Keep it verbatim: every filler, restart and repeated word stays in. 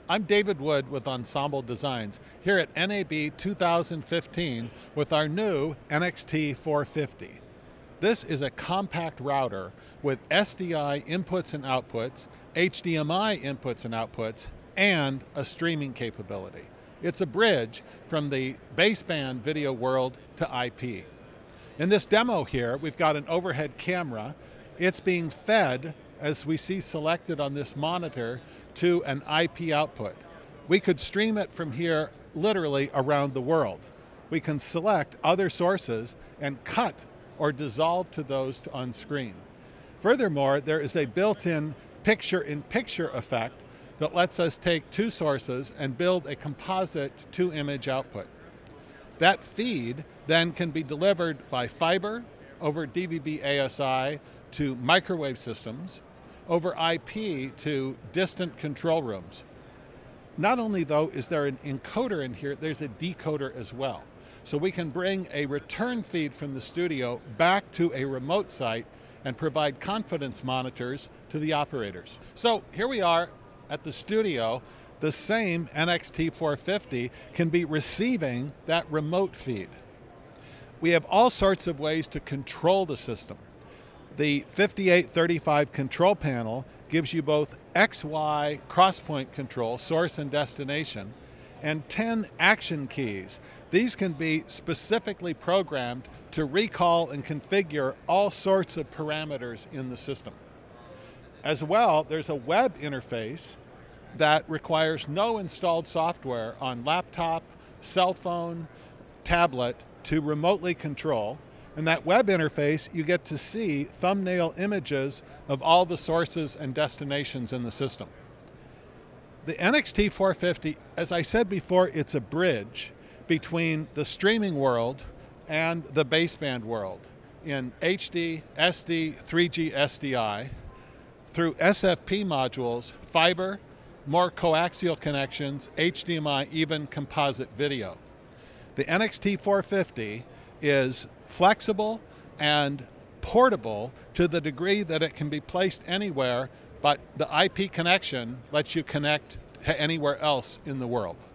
I'm David Wood with Ensemble Designs here at N A B two thousand fifteen with our new N X T four fifty. This is a compact router with S D I inputs and outputs, H D M I inputs and outputs, and a streaming capability. It's a bridge from the baseband video world to I P. In this demo here, we've got an overhead camera. It's being fed, as we see selected on this monitor, to an I P output. We could stream it from here literally around the world. We can select other sources and cut or dissolve to those on screen. Furthermore, there is a built-in picture-in-picture effect that lets us take two sources and build a composite two-image output. That feed then can be delivered by fiber over D V B A S I to microwave systems, over I P to distant control rooms. Not only, though, is there an encoder in here, there's a decoder as well. So we can bring a return feed from the studio back to a remote site and provide confidence monitors to the operators. So here we are at the studio. The same N X T four fifty can be receiving that remote feed. We have all sorts of ways to control the system. The fifty-eight thirty-five control panel gives you both X Y cross-point control, source and destination, and ten action keys. These can be specifically programmed to recall and configure all sorts of parameters in the system. As well, there's a web interface that requires no installed software on laptop, cell phone, tablet to remotely control. In that web interface, you get to see thumbnail images of all the sources and destinations in the system. The N X T four fifty, as I said before, it's a bridge between the streaming world and the baseband world in H D, S D, three G S D I, through S F P modules, fiber, more coaxial connections, H D M I, even composite video. The N X T four fifty is flexible and portable to the degree that it can be placed anywhere, but the I P connection lets you connect to anywhere else in the world.